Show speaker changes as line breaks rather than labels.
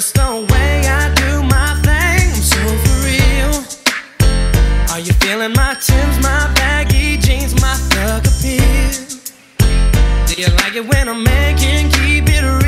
just the way I do my thing. I'm so for real. Are you feeling my Timbs, my baggy jeans, my thug appeal? Do you like it when a man can keep it real?